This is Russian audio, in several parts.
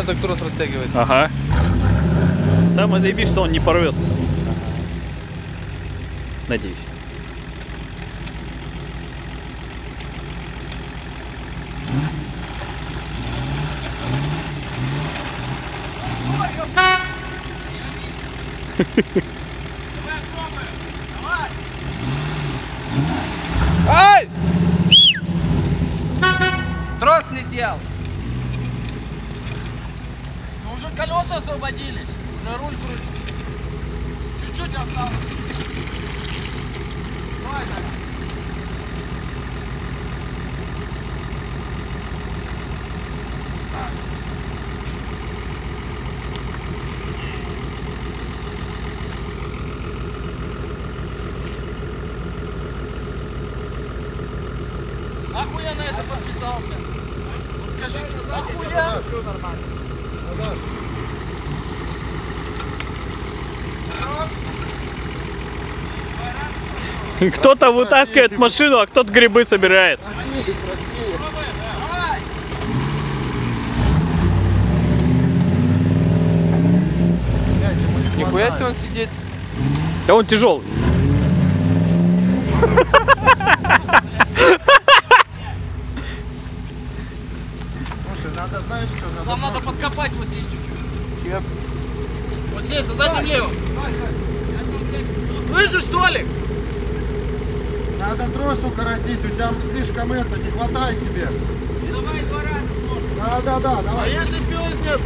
Главное, так трос растягивается. Ага. Самое заебись, что он не порвется. Надеюсь. Ай! Трос летел. Ну уже колеса освободились, уже руль крутится. Чуть-чуть осталось. Давай, давай. Нахуй я на это подписался? Вот скажите, нахуя? Кто-то вытаскивает машину, а кто-то грибы собирает. Нихуя себе он сидит. Да он тяжелый. Слушай, надо, знаешь что? Нам надо подкопать вот здесь чуть-чуть. Чеп. Вот здесь, за задним левым. Слышишь, Толик? Надо трос укоротить, у тебя слишком это, не хватает тебе. Давай 2 раза. Да, А давай. если пёзнет?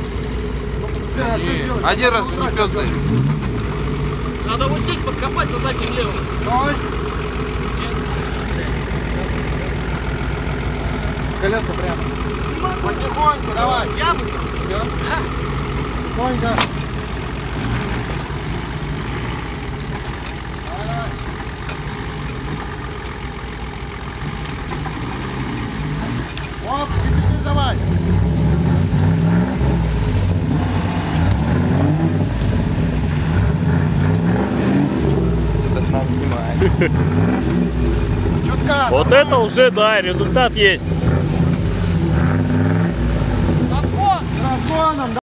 Один раз же не пёздный. Надо вот здесь подкопать за задним левым. Стой. Колеса прямо. Потихоньку, давай. Я бы. Тихонько. Давай. Оп, теперь давай. Это надо снимать. Чутка. Вот давай. это уже, да, результат есть. Разгон! Разгоном.